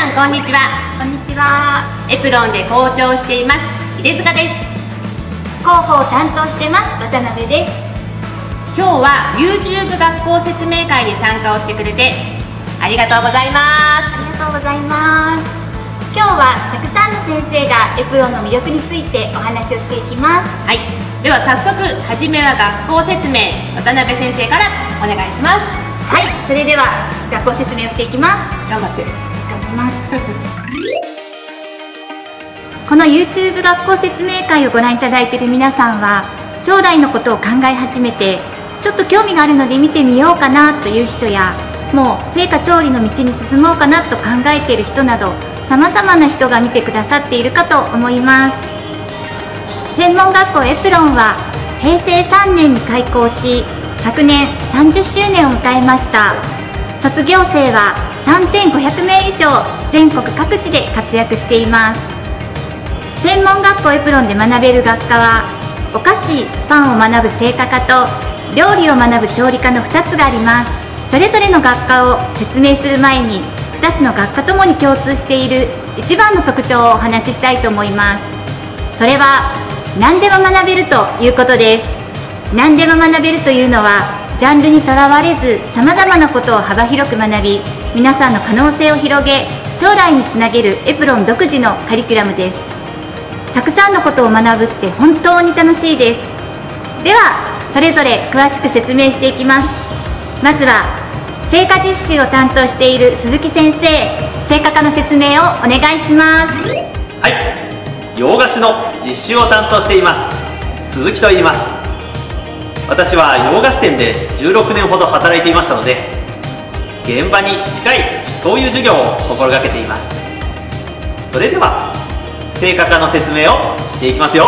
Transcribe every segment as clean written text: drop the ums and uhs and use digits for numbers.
さんこんにちは。 こんにちは。 エプロンで校長をしています出塚です。 広報を担当してます渡辺です。 今日は YouTube 学校説明会に参加をしてくれてありがとうございます。 ありがとうございます。今日はたくさんの先生がエプロンの魅力についてお話をしていきます。 はい、では早速はじめは学校説明、渡辺先生からお願いします。 はい、それでは学校説明をしていきます。 頑張って頑張りますこの YouTube 学校説明会をご覧いただいている皆さんは将来のことを考え始めてちょっと興味があるので見てみようかなという人や、もう製菓調理の道に進もうかなと考えている人などさまざまな人が見てくださっているかと思います。専門学校エプロンは平成3年に開校し、昨年30周年を迎えました。卒業生は3500名以上全国各地で活躍しています。専門学校エプロンで学べる学科はお菓子・パンを学ぶ製菓科と料理を学ぶ調理科の2つがあります。それぞれの学科を説明する前に2つの学科ともに共通している一番の特徴をお話ししたいと思います。それは何でも学べるということです。何でも学べるというのはジャンルにとらわれずさまざまなことを幅広く学び、皆さんの可能性を広げ将来につなげるエプロン独自のカリキュラムです。たくさんのことを学ぶって本当に楽しいです。ではそれぞれ詳しく説明していきます。まずは製菓実習を担当している鈴木先生、製菓科の説明をお願いします。 はい、洋菓子の実習を担当しています鈴木と言います。私は洋菓子店で16年ほど働いていましたので、現場に近いそういう授業を心がけています。それでは製菓科の説明をしていきますよ。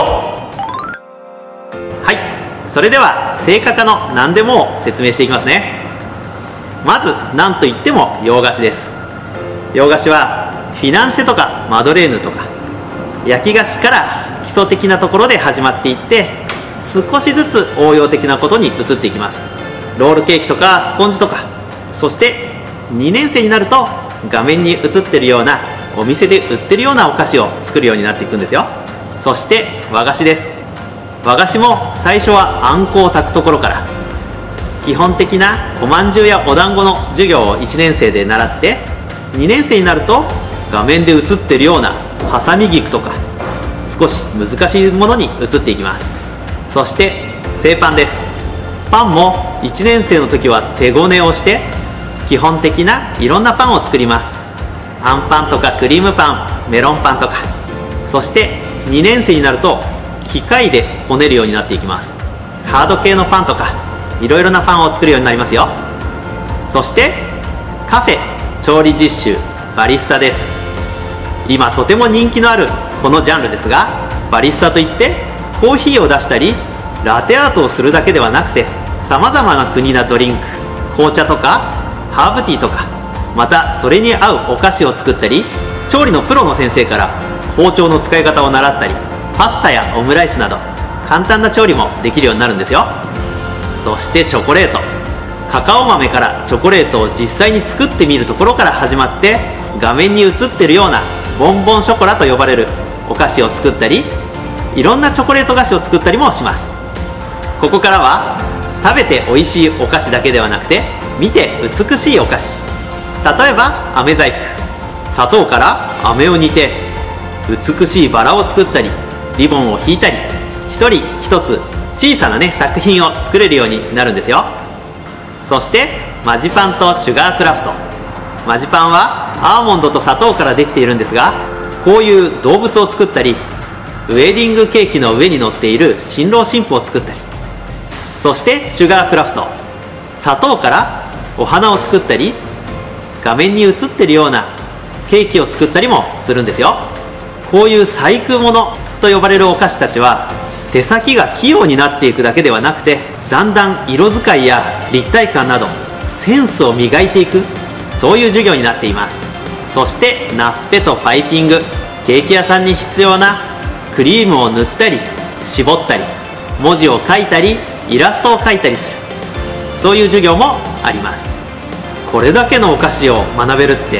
はい、それでは製菓科の何でもを説明していきますね。まず何といっても洋菓子です。洋菓子はフィナンシェとかマドレーヌとか焼き菓子から基礎的なところで始まっていって、少しずつ応用的なことに移っていきます。ロールケーキとかスポンジとか、そして2年生になると画面に映ってるようなお店で売ってるようなお菓子を作るようになっていくんですよ。そして和菓子です。和菓子も最初はあんこを炊くところから、基本的なおまんじゅうやお団子の授業を1年生で習って、2年生になると画面で映ってるようなハサミ菊とか少し難しいものに移っていきます。そして製パンです。パンも1年生の時は手ごねをして基本的ないろんなパンを作ります。あんパンとかクリームパン、メロンパンとか。そして2年生になると機械でこねるようになっていきます。ハード系のパンとかいろいろなパンを作るようになりますよ。そしてカフェ、調理実習、バリスタです。今とても人気のあるこのジャンルですが、バリスタといってコーヒーを出したりラテアートをするだけではなくて、さまざまな国なドリンク、紅茶とかハーブティーとか、またそれに合うお菓子を作ったり、調理のプロの先生から包丁の使い方を習ったり、パスタやオムライスなど簡単な調理もできるようになるんですよ。そしてチョコレート、カカオ豆からチョコレートを実際に作ってみるところから始まって、画面に映ってるようなボンボンショコラと呼ばれるお菓子を作ったり、いろんなチョコレート菓子を作ったりもします。ここからは食べて美味しいお菓子だけではなくて、見て美しいお菓子、例えば飴細工、砂糖から飴を煮て美しいバラを作ったり、リボンを引いたり、一人一つ小さな作品を作れるようになるんですよ。そしてマジパンとシュガークラフト。マジパンはアーモンドと砂糖からできているんですが、こういう動物を作ったり、ウェディングケーキの上に乗っている新郎新婦を作ったり、そしてシュガークラフト、砂糖からお花を作ったり、画面に映ってるようなケーキを作ったりもするんですよ。こういう細工物と呼ばれるお菓子たちは、手先が器用になっていくだけではなくて、だんだん色使いや立体感などセンスを磨いていく、そういう授業になっています。そしてナッペとパイピング、ケーキ屋さんに必要なクリームを塗ったり絞ったり、文字を書いたりイラストを描いたりする、そういう授業もあります。これだけのお菓子を学べるって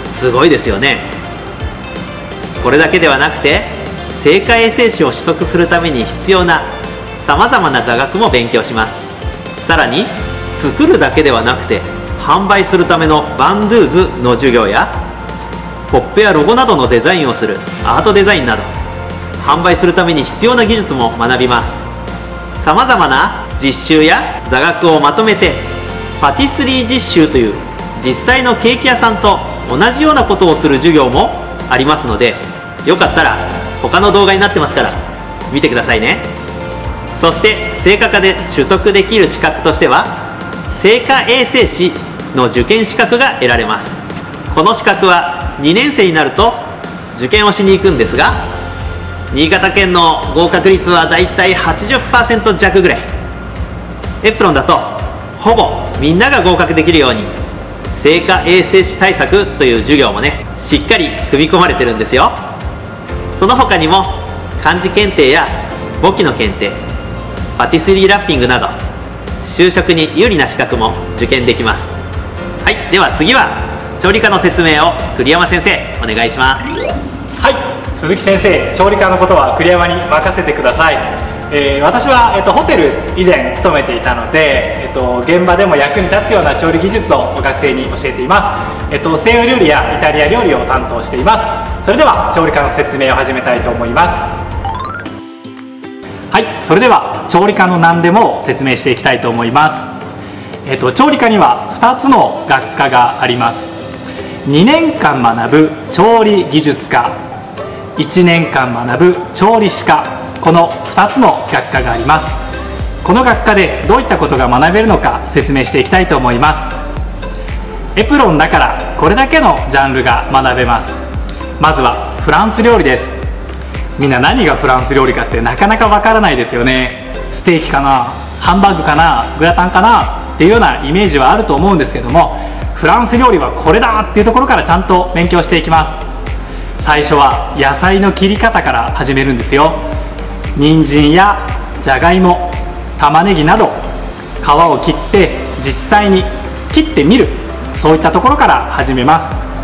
すごいですよね。これだけではなくて、製菓衛生士を取得するために必要なさまざまな座学も勉強します。さらに作るだけではなくて販売するためのバンドゥーズの授業や、ポップやロゴなどのデザインをするアートデザインなど、販売するために必要な技術も学びます。さまざまな実習や座学をまとめて、パティスリー実習という実際のケーキ屋さんと同じようなことをする授業もありますので、よかったら他の動画になってますから見てくださいね。そして製菓科で取得できる資格としては、製菓衛生士の受験資格が得られます。この資格は2年生になると受験をしに行くんですが、新潟県の合格率はだいたい 80% 弱ぐらい。エプロンだとほぼみんなが合格できるように、製菓衛生士対策という授業もね、しっかり組み込まれてるんですよ。その他にも漢字検定や簿記の検定、パティスリーラッピングなど、就職に有利な資格も受験できます。はい、では次は調理科の説明を栗山先生お願いします。 はい、鈴木先生、調理科のことは栗山に任せてください。私は、ホテル以前勤めていたので、現場でも役に立つような調理技術を学生に教えています。西洋料理やイタリア料理を担当しています。それでは調理科の説明を始めたいと思います。はい、それでは調理科の何でも説明していきたいと思います。調理科には2つの学科があります。2年間学ぶ調理技術科、1年間学ぶ調理師科、この2つの学科があります。この学科でどういったことが学べるのか説明していきたいと思います。エプロンだからこれだけのジャンルが学べます。まずはフランス料理です。みんな何がフランス料理かってなかなかわからないですよね。ステーキかな、ハンバーグかな、グラタンかなっていうようなイメージはあると思うんですけども、フランス料理はこれだっていうところからちゃんと勉強していきます。最初は野菜の切り方から始めるんですよ。人参やじゃがいも、玉ねぎなど皮を切って実際に切ってみる、そういったところから始めます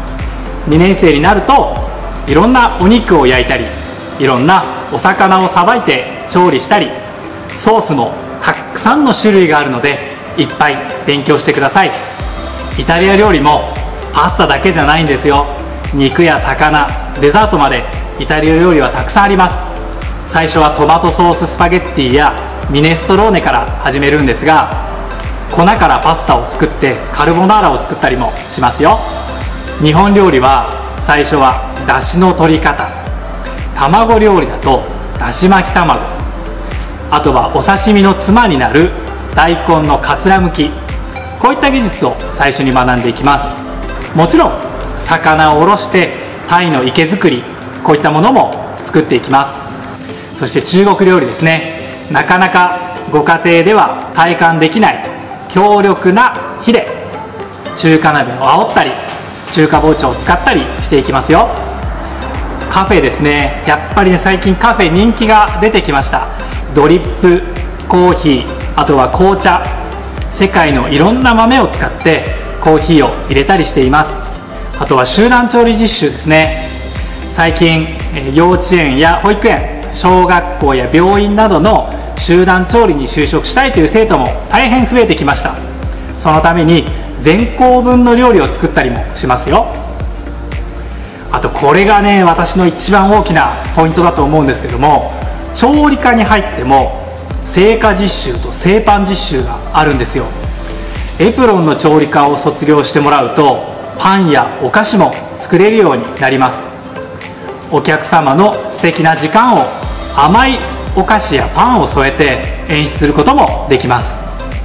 。2年生になるといろんなお肉を焼いたり、いろんなお魚をさばいて調理したり、ソースもたくさんの種類があるのでいっぱい勉強してください。イタリア料理もパスタだけじゃないんですよ。肉や魚、デザートまでイタリア料理はたくさんあります。最初はトマトソーススパゲッティやミネストローネから始めるんですが、粉からパスタを作ってカルボナーラを作ったりもしますよ。日本料理は最初はだしの取り方、卵料理だとだし巻き卵、あとはお刺身のつまになる大根のかつらむき、こういった技術を最初に学んでいきます。もちろん魚をおろして鯛の池作り、こういったものも作っていきます。そして中国料理ですね。なかなかご家庭では体感できない強力な火で中華鍋を煽ったり、中華包丁を使ったりしていきますよ。カフェですね。やっぱりね、最近カフェ人気が出てきました。ドリップコーヒー、あとは紅茶、世界のいろんな豆を使ってコーヒーを入れたりしています。あとは集団調理実習ですね。最近幼稚園や保育園、小学校や病院などの集団調理に就職したいという生徒も大変増えてきました。そのために全校分の料理を作ったりもしますよ。あとこれがね、私の一番大きなポイントだと思うんですけども、調理科に入っても製菓実習と製パン実習があるんですよ。エプロンの調理科を卒業してもらうとパンやお菓子も作れるようになります。お客様の素敵な時間を甘いお菓子やパンを添えて演出することもできます。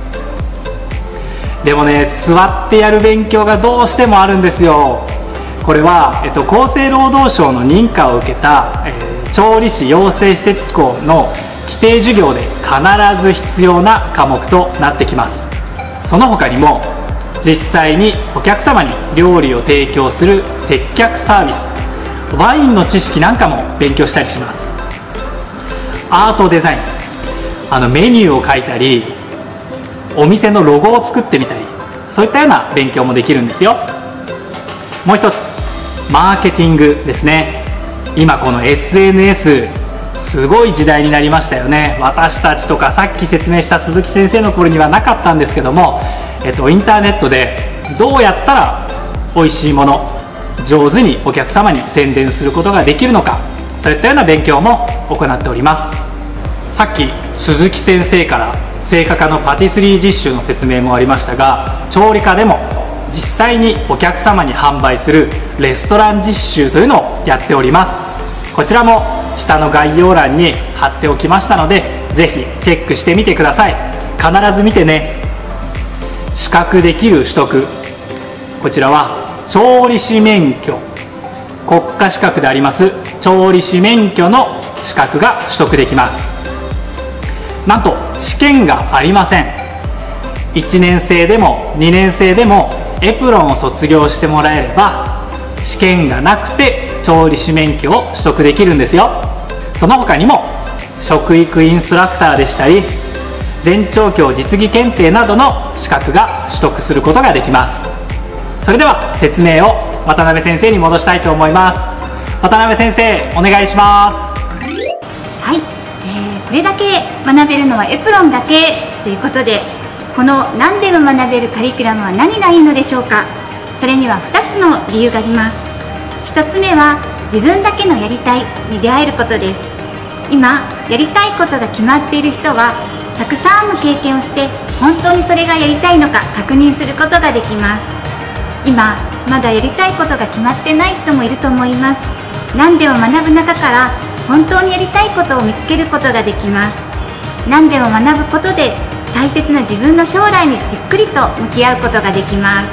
でもね、座ってやる勉強がどうしてもあるんですよ。これは、厚生労働省の認可を受けた、調理師養成施設校の規定授業で必ず必要な科目となってきます。その他にも実際にお客様に料理を提供する接客サービス、ワインの知識なんかも勉強したりします。アートデザイン、メニューを書いたり、お店のロゴを作ってみたり、そういったような勉強もできるんですよ。もう一つ、 マーケティングですね。今この SNS すごい時代になりましたよね。私たちとかさっき説明した鈴木先生の頃にはなかったんですけども、インターネットでどうやったら美味しいもの上手にお客様に宣伝することができるのか、そういったような勉強も行っております。さっき鈴木先生から製菓科のパティスリー実習の説明もありましたが、調理科でも実際にお客様に販売するレストラン実習というのをやっております。こちらも下の概要欄に貼っておきましたので、ぜひチェックしてみてください。必ず見てね。資格できる取得、こちらは調理師免許、国家資格であります調理師免許の資格が取得できます。なんと試験がありません。1年生でも2年生でもエプロンを卒業してもらえれば試験がなくて調理師免許を取得できるんですよ。その他にも食育インストラクターでしたり、全長教実技検定などの資格が取得することができます。それでは説明を渡辺先生に戻したいと思います。渡辺先生、お願いします。 はい、これだけ学べるのはエプロンだけということで、この何でも学べるカリキュラムは何がいいのでしょうか。それには2つの理由があります。1つ目は自分だけのやりたいに出会えることです。今やりたいことが決まっている人はたくさんの経験をして本当にそれがやりたいのか確認することができます。今まだやりたいことが決まってない人もいると思います。何でも学ぶ中から本当にやりたいことを見つけることができます。何でも学ぶことで大切な自分の将来にじっくりと向き合うことができます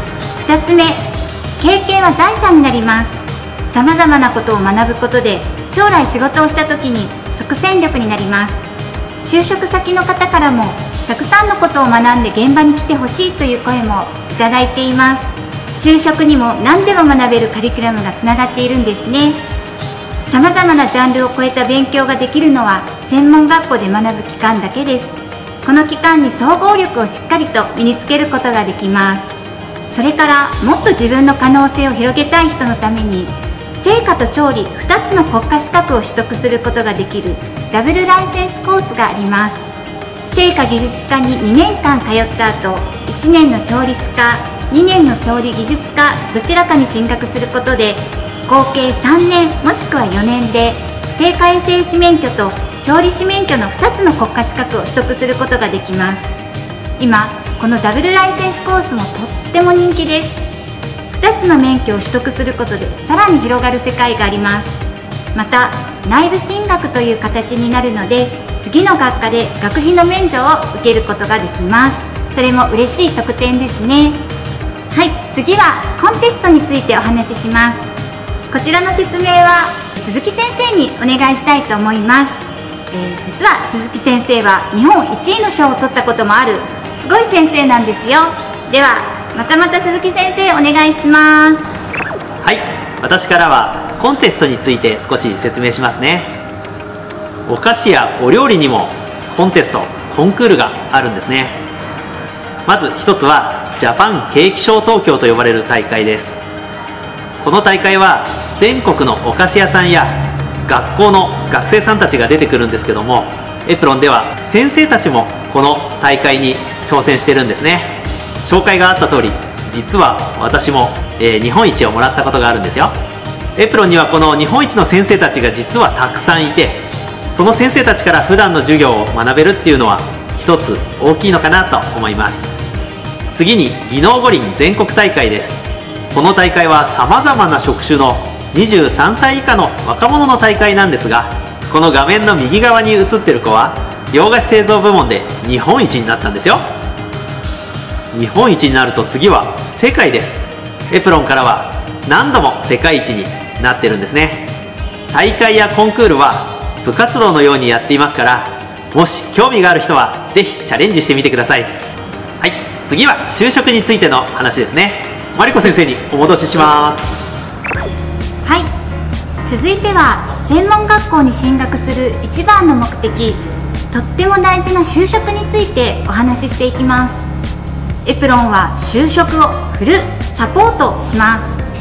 。2つ目、経験は財産になります。さまざまなことを学ぶことで将来仕事をした時に即戦力になります。就職先の方からもたくさんのことを学んで現場に来てほしいという声もいただいています。就職にも何でも学べるカリキュラムがつながっているんですね。さまざまなジャンルを超えた勉強ができるのは専門学校で学ぶ期間だけです。この期間に総合力をしっかりと身につけることができます。それからもっと自分の可能性を広げたい人のために製菓と調理2つの国家資格を取得することができるダブルライセンスコースがあります。製菓技術科に2年間通った後、1年の調理師科、2年の調理技術科どちらかに進学することで合計3年もしくは4年で製菓衛生士免許と調理師免許の2つの国家資格を取得することができます。今このダブルライセンスコースもとっても人気です。2つの免許を取得することでさらに広がる世界があります。また内部進学という形になるので次の学科で学費の免除を受けることができます。それも嬉しい特典ですね。はい、次はコンテストについてお話しします。こちらの説明は鈴木先生にお願いしたいと思います。実は鈴木先生は日本1位の賞を取ったこともあるすごい先生なんですよ。ではまた鈴木先生お願いします。 はい、私からはコンテストについて少し説明しますね。お菓子やお料理にもコンテスト、コンクールがあるんですね。まず一つはジャパンケーキショー東京と呼ばれる大会です。この大会は全国のお菓子屋さんや学校の学生さんたちが出てくるんですけども、エプロンでは先生たちもこの大会に挑戦してるんですね。紹介があった通り、実は私も、日本一をもらったことがあるんですよ。エプロンにはこの日本一の先生たちが実はたくさんいて、その先生たちから普段の授業を学べるっていうのは一つ大きいのかなと思います。次に技能五輪全国大会です。この大会はさまざまな職種の23歳以下の若者の大会なんですが、この画面の右側に映ってる子は洋菓子製造部門で日本一になったんですよ。日本一になると次は世界です。エプロンからは何度も世界一になってるんですね。大会やコンクールは部活動のようにやっていますから、もし興味がある人はぜひチャレンジしてみてください。はい、次は就職についての話ですね。マリコ先生にお戻しします。 はい、続いては専門学校に進学する一番の目的、とっても大事な就職についてお話ししていきます。エプロンは就職をフルサポートします。エ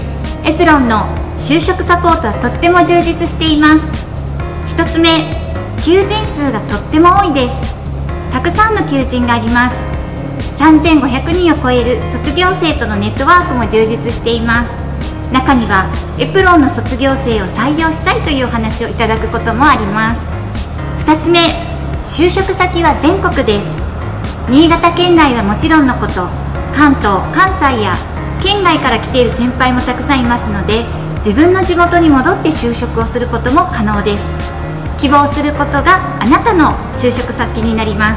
エプロンの就職サポートはとっても充実しています。1つ目、求人数がとっても多いです。たくさんの求人があります。3500人を超える卒業生とのネットワークも充実しています。中にはエプロンの卒業生を採用したいというお話をいただくこともあります。2つ目、就職先は全国です。新潟県内はもちろんのこと、関東、関西や県外から来ている先輩もたくさんいますので、自分の地元に戻って就職をすることも可能です。希望することがあなたの就職先になります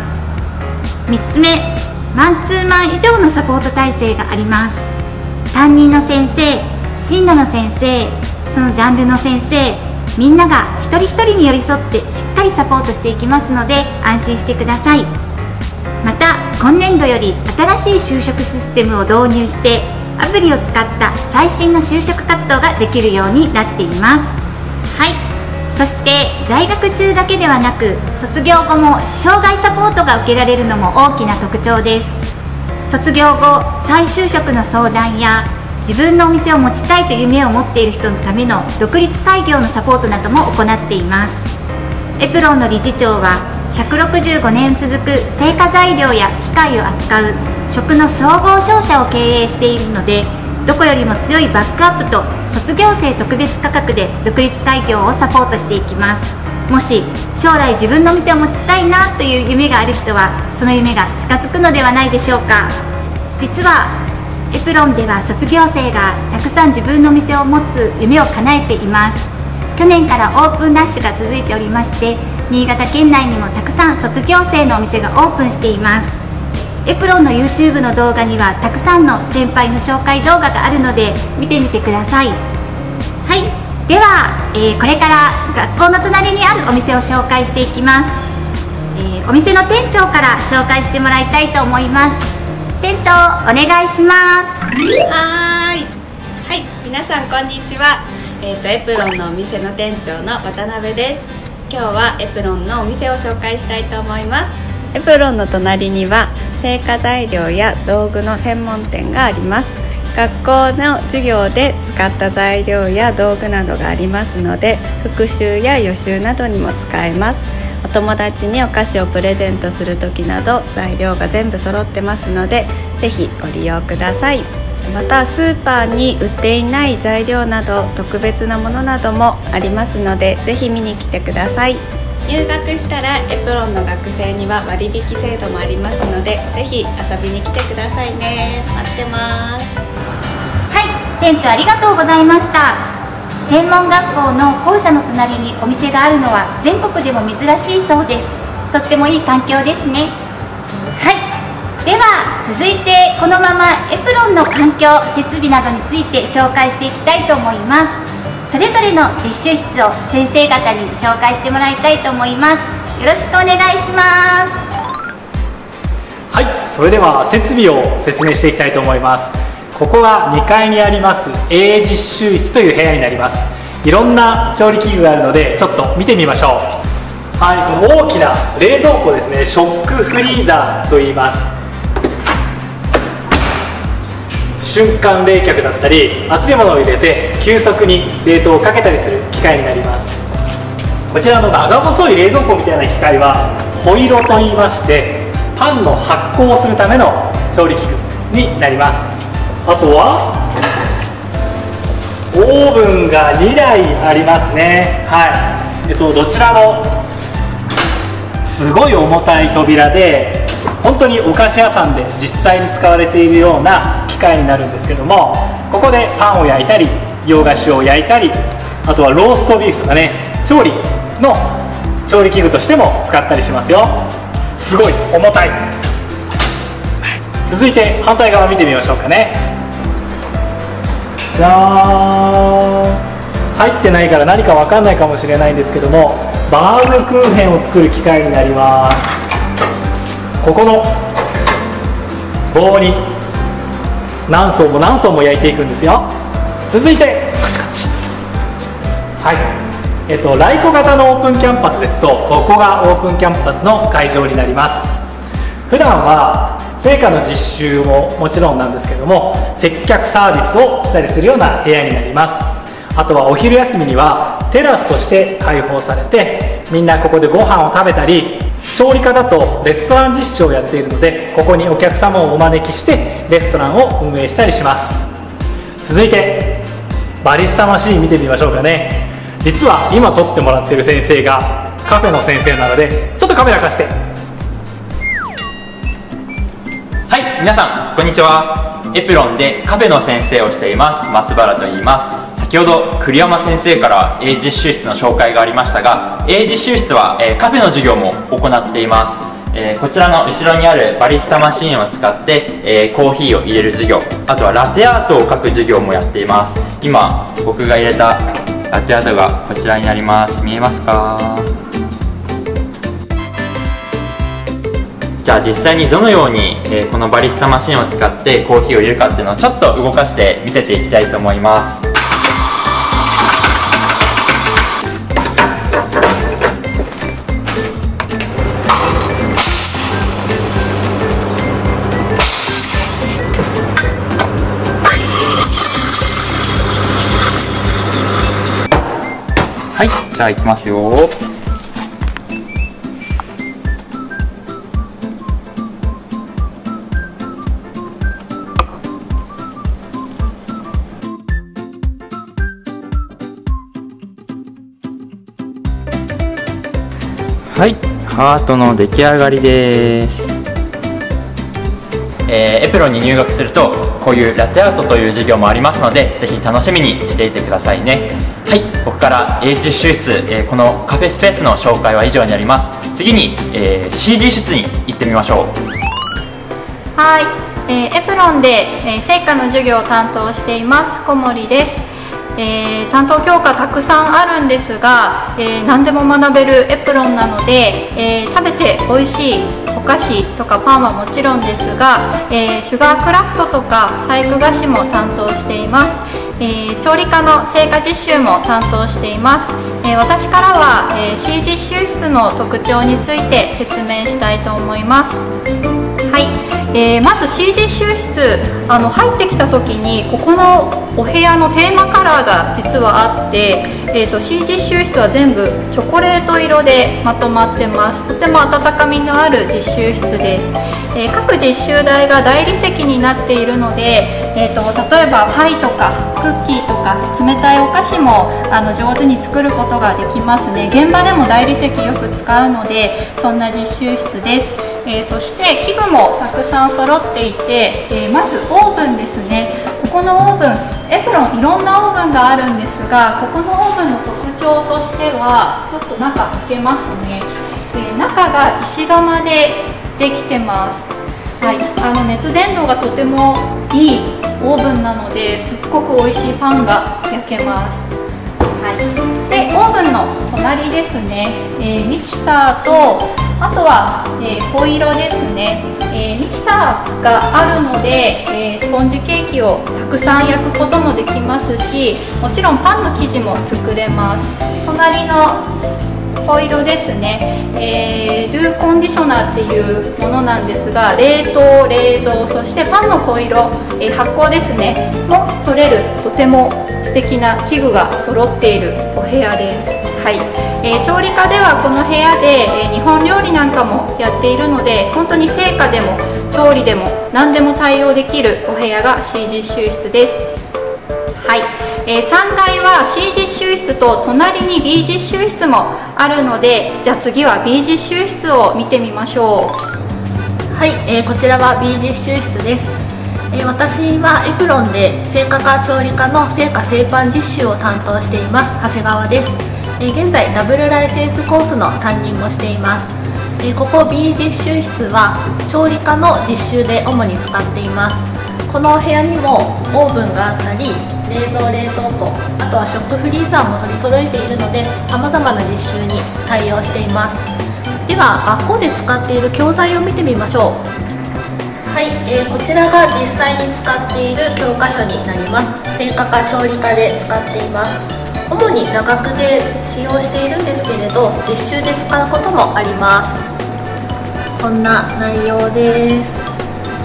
。3つ目、マンツーマン以上のサポート体制があります。担任の先生、進路の先生、そのジャンルの先生、みんなが一人一人に寄り添ってしっかりサポートしていきますので安心してください。また今年度より新しい就職システムを導入してアプリを使った最新の就職活動ができるようになっています。はい、そして在学中だけではなく卒業後も障害サポートが受けられるのも大きな特徴です。卒業後再就職の相談や自分のお店を持ちたいという夢を持っている人のための独立開業のサポートなども行っています。エプロンの理事長は165年続く製菓材料や機械を扱う食の総合商社を経営しているので、どこよりも強いバックアップと卒業生特別価格で独立開業をサポートしていきます。もし将来自分のお店を持ちたいなという夢がある人はその夢が近づくのではないでしょうか。実はエプロンでは卒業生がたくさん自分のお店を持つ夢を叶えています。去年からオープンラッシュが続いておりまして、新潟県内にもたくさん卒業生のお店がオープンしています。エプロンの YouTube の動画にはたくさんの先輩の紹介動画があるので見てみてください。はい、では、これから学校の隣にあるお店を紹介していきます。お店の店長から紹介してもらいたいと思います。店長、お願いします。 はい、皆さんこんにちは。エプロンのお店の店長の渡辺です。今日はエプロンのお店を紹介したいと思います。エプロンの隣には製菓材料や道具の専門店があります。学校の授業で使った材料や道具などがありますので、復習や予習などにも使えます。お友達にお菓子をプレゼントする時など材料が全部揃ってますので、ぜひご利用ください。またスーパーに売っていない材料など特別なものなどもありますので、ぜひ見に来てください。入学したらエプロンの学生には割引制度もありますので、ぜひ遊びに来てくださいね。待ってます。 はい、店長ありがとうございました。専門学校の校舎の隣にお店があるのは全国でも珍しいそうです。とってもいい環境ですね。はい、では続いてこのままエプロンの環境設備などについて紹介していきたいと思います。それぞれの実習室を先生方に紹介してもらいたいと思います。よろしくお願いします。 はい、それでは設備を説明していきたいと思います。ここが2階にあります A 実習室という部屋になります。いろんな調理器具があるのでちょっと見てみましょう。はい、この大きな冷蔵庫ですね、ショックフリーザーと言います。瞬間冷却だったり熱いものを入れて急速に冷凍をかけたりする機械になります。こちらの長細い冷蔵庫みたいな機械はホイロと言いまして、パンの発酵をするための調理器具になります。あとはオーブンが2台ありますね。はい、どちらもすごい重たい扉で、本当にお菓子屋さんで実際に使われているような機械になるんですけども、ここでパンを焼いたり洋菓子を焼いたり、あとはローストビーフとかね、調理の調理器具としても使ったりしますよ。すごい重たい。続いて反対側見てみましょうかね。じゃーん、入ってないから何か分かんないかもしれないんですけども、バームクーヘンを作る機械になります。ここの棒に何層も何層も焼いていくんですよ。続いてこっちこっち。はい、ライコ型のオープンキャンパスですと、ここがオープンキャンパスの会場になります。普段は成果の実習ももちろんなんですけども、接客サービスをしたりするような部屋になります。あとはお昼休みにはテラスとして開放されて、みんなここでご飯を食べたり、調理科だとレストラン実習をやっているので、ここにお客様をお招きしてレストランを運営したりします。続いてバリスタマシーン見てみましょうかね。実は今撮ってもらっている先生がカフェの先生なので、ちょっとカメラ貸して。 はい、皆さんこんにちは。エプロンでカフェの先生をしています松原と言います。先ほど栗山先生から英実習室の紹介がありましたが、英実習室は、カフェの授業も行っています。こちらの後ろにあるバリスタマシーンを使って、コーヒーを入れる授業、あとはラテアートを描く授業もやっています。今僕が入れたラテアートがこちらになります。見えますか？じゃあ実際にどのように、このバリスタマシンを使ってコーヒーを入れるかっていうのをちょっと動かして見せていきたいと思います。はい、じゃあいきますよ。はい、ハートの出来上がりです。エプロンに入学するとこういうラテアートという授業もありますので、ぜひ楽しみにしていてくださいね。はい、僕から英実習室、このカフェスペースの紹介は以上になります。次に、CG 室に行ってみましょう。 はい、エプロンで、成果の授業を担当しています小森です。担当教科たくさんあるんですが、何でも学べるエプロンなので、食べて美味しいお菓子とかパンはもちろんですが、シュガークラフトとか細工菓子も担当しています。調理科の成果実習も担当しています。私からは、C 実習室の特徴について説明したいと思います。はい、まず C 実習室入ってきた時にここのお部屋のテーマカラーが実はあって、C 実習室は全部チョコレート色でまとまってます。とても温かみのある実習室です。各実習台が大理石になっているので、例えばパイとかクッキーとか冷たいお菓子も上手に作ることができますね。現場でも大理石よく使うので、そんな実習室です。そして器具もたくさん揃っていて、まずオーブンですね。ここのオーブン、エプロンいろんなオーブンがあるんですが、ここのオーブンの特徴としてはちょっと中開けますね。中が石窯でできてます。はい、熱伝導がとてもいいオーブンなので、すっごく美味しいパンが焼けます。はい、でオーブンの隣ですね、ミキサーとあとは、ホイロですね。ミキサーがあるので、スポンジケーキをたくさん焼くこともできますし、もちろんパンの生地も作れます。隣のホイロですね、ドゥコンディショナーっていうものなんですが、冷凍、冷蔵、そしてパンのホイロ、発酵ですねも取れる、とても素敵な器具が揃っているお部屋です。はい、調理科ではこの部屋で、日本料理なんかもやっているので、本当に成果でも調理でも何でも対応できるお部屋が C 実習室です。はい、3階は C 実習室と隣に B 実習室もあるので、じゃあ次は B 実習室を見てみましょう。 はい、こちらは B 実習室です。私はエプロンで製菓科調理科の製菓製パン実習を担当しています長谷川です。現在ダブルライセンスコースの担任もしています。ここ B 実習室は調理科の実習で主に使っています。このお部屋にもオーブンがあったり、冷蔵冷凍庫、あとはショックフリーザーも取り揃えているので、さまざまな実習に対応しています。では学校で使っている教材を見てみましょう。はい、こちらが実際に使っている教科書になります。製菓科調理科で使っています。主に座学で使用しているんですけれど、実習で使うこともあります。こんな内容です。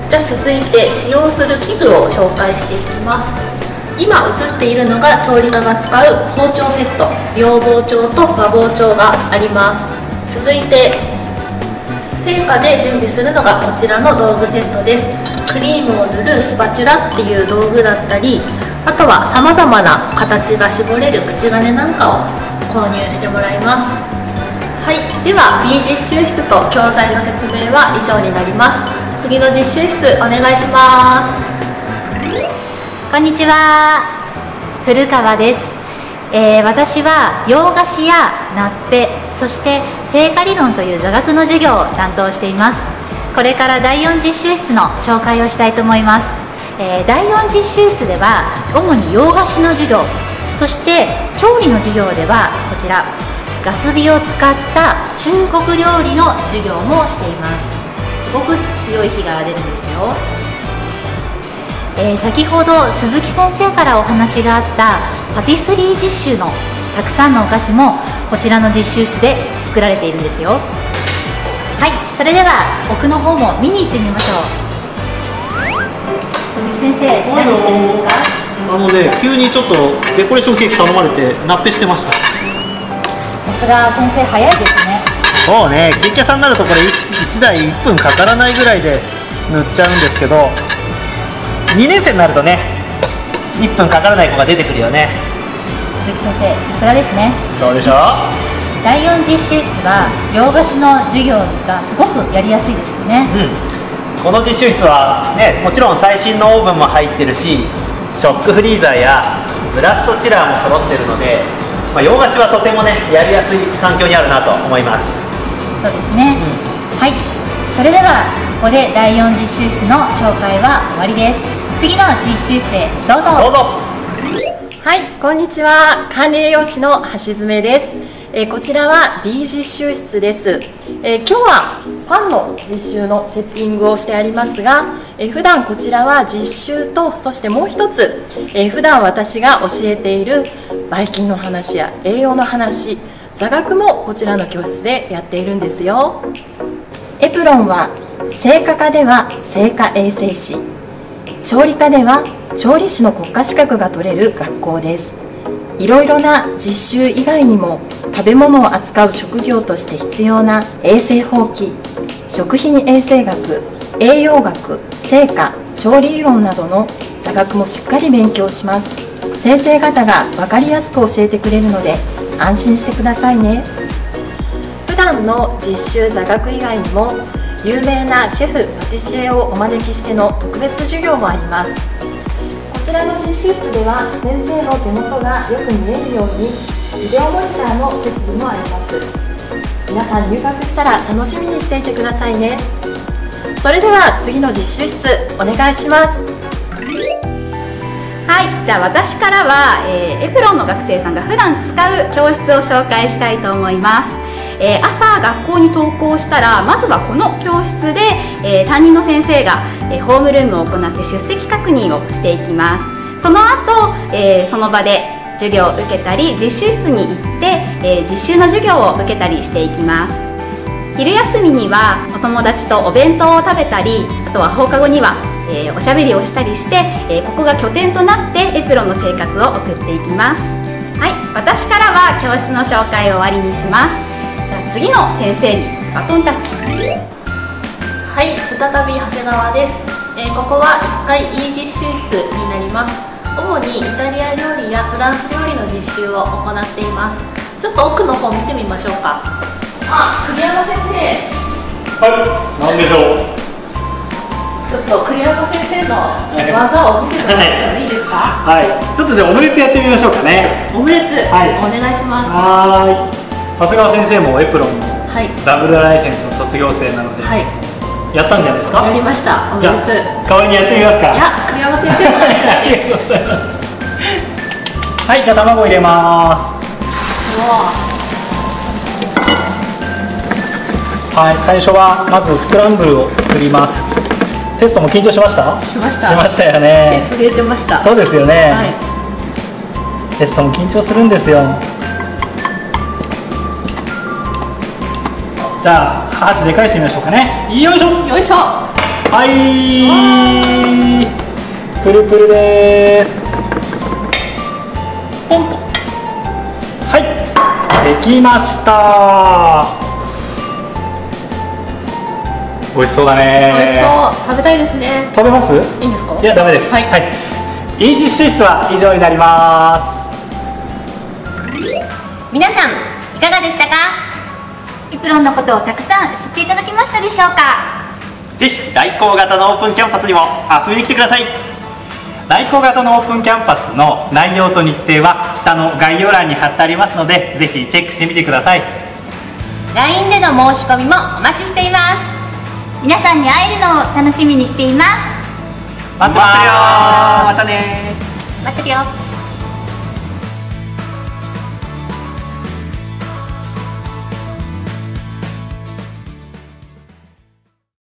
じゃあ続いて使用する器具を紹介していきます。今映っているのが調理家が使う包丁セット、洋包丁と和包丁があります。続いて製菓で準備するのがこちらの道具セットです。クリームを塗るスパチュラっていう道具だったり、あとはさまざまな形が絞れる口金なんかを購入してもらいます。はい、では B 実習室と教材の説明は以上になります。次の実習室お願いします。 こんにちは、古川です。私は洋菓子やナッペ、そして製菓理論という座学の授業を担当しています。これから第4実習室の紹介をしたいと思います。第4実習室では主に洋菓子の授業、そして調理の授業ではこちらガス火を使った中国料理の授業もしています。すごく強い火が出るんですよ。先ほど鈴木先生からお話があったパティスリー実習のたくさんのお菓子もこちらの実習室で作られているんですよ。はい、それでは奥の方も見に行ってみましょう。鈴木先生、何してるんですか？ 急にちょっとデコレーションケーキ頼まれてナッペしてました。 さすが先生、早いですね。 そうね、ケーキ屋さんになるとこれ1台1分かからないぐらいで塗っちゃうんですけど、2年生になるとね1分かからない子が出てくるよね。 鈴木先生、さすがですね。 そうでしょ。 第4実習室は洋菓子の授業がすごくやりやすいですよね。 この実習室はね、もちろん最新のオーブンも入ってるし、ショックフリーザーやブラストチラーも揃ってるので、洋菓子はとてもねやりやすい環境にあるなと思います。 そうですね、はい、それではここで第4実習室の紹介は終わりです。次の実習室へどうぞ。 どうぞ。 はい、こんにちは。管理栄養士の橋爪です。こちらは D 実習室です。今日はパンの実習のセッティングをしてありますが、普段こちらは実習と、そしてもう一つ、普段私が教えているばい菌の話や栄養の話、座学もこちらの教室でやっているんですよ。エプロンは製菓科では製菓衛生士、調理科では調理師の国家資格が取れる学校です。いろいろな実習以外にも食べ物を扱う職業として必要な衛生法規、食品衛生学、栄養学、製菓、調理理論などの座学もしっかり勉強します。先生方が分かりやすく教えてくれるので安心してくださいね。普段の実習座学以外にも有名なシェフ、パティシエをお招きしての特別授業もあります。こちらの実習室では先生の手元がよく見えるようにビデオモニターの設備もあります。皆さん入学したら楽しみにしていてくださいね。それでは次の実習室お願いします。 はい、じゃあ私からは、エプロンの学生さんが普段使う教室を紹介したいと思います。朝学校に登校したらまずはこの教室で、担任の先生が、ホームルームを行って出席確認をしていきます。その後、その場で授業を受けたり実習室に行って、実習の授業を受けたりしていきます。昼休みにはお友達とお弁当を食べたり、あとは放課後には、おしゃべりをしたりして、ここが拠点となってエプロンの生活を送っていきます。はい、私からは教室の紹介を終わりにします。じゃあ次の先生にバトンタッチ。 はい、再び長谷川です。ここは1階 E 実習室になります。主にイタリア料理やフランス料理の実習を行っています。ちょっと奥の方見てみましょうか。あ、栗山先生。 はい、何でしょう。 ちょっと栗山先生の技を見せてもらってもいいですか？ はい、ちょっとじゃあオムレツやってみましょうかね。 オムレツ、 はい、 お願いします。 はい。長谷川先生もエプロンのはい、 ダブルライセンスの卒業生なので、 はい、 やったんじゃないですか？ やりました。オムレツ。 じゃあ代わりにやってみますか？ いや、栗山先生もやりたいです。 ありがとうございます。はい、じゃあ卵入れます。はい、最初はまずスクランブルを作ります。テストも緊張しました？ しました。 しましたよね。 手震えてました。 そうですよね。 はい、 テストも緊張するんですよ。じゃあ箸で返してみましょうかね。よいしょ。 よいしょ。 はい、プルプルです。ポンと。はい、できました。美味しそうだね。 美味しそう。食べたいですね。 食べます？ いいんですか？ いや、ダメです。 はい。 はい。イージーシュー室は以上になります。 皆さんいかがでしたか？ エプロンのことをたくさん知っていただけましたでしょうか？ ぜひ大光型のオープンキャンパスにも遊びに来てください。 大光型のオープンキャンパスの内容と日程は下の概要欄に貼ってありますので、ぜひチェックしてみてください。 LINE での申し込みもお待ちしています。 皆さんに会えるのを楽しみにしています。 待ってるよー。またねー。 待ってるよ。